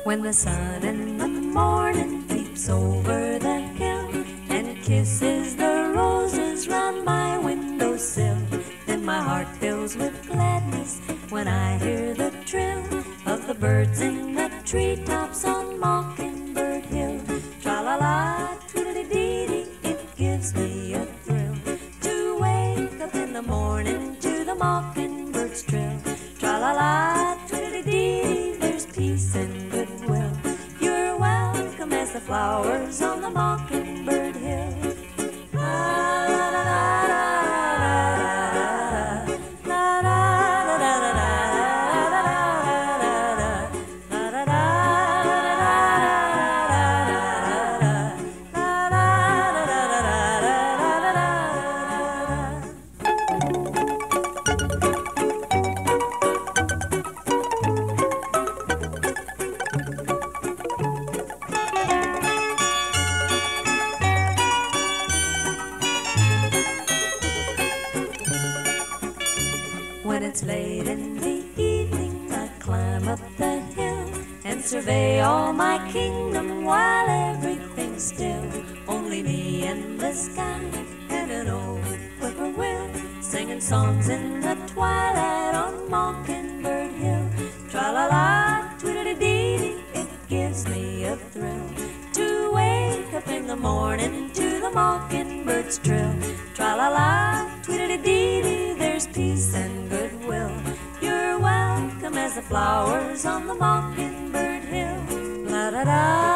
When the sun in the morning peeps over the hill and kisses the roses round my windowsill, then my heart fills with gladness when I hear the trill of the birds in the treetops on Mockingbird Hill. Tra-la-la, twiddly-dee-dee, it gives me a thrill to wake up in the morning to the mockingbird's trill. Tra-la-la, twiddly-dee-dee, there's peace and goodwill. You're welcome as the flowers on the Mockingbird Hill. When it's late in the evening, I climb up the hill and survey all my kingdom while everything's still. Only me and the sky and an old whippoorwill singing songs in the twilight on Mockingbird Hill. Tra-la-la, twiddly-dee-dee, it gives me a thrill to wake up in the morning to the mockingbird's trill. Tra-la-la, twiddly-dee-dee, there's peace and goodwill. You're welcome as the flowers on the Mockingbird Hill. La-da-da.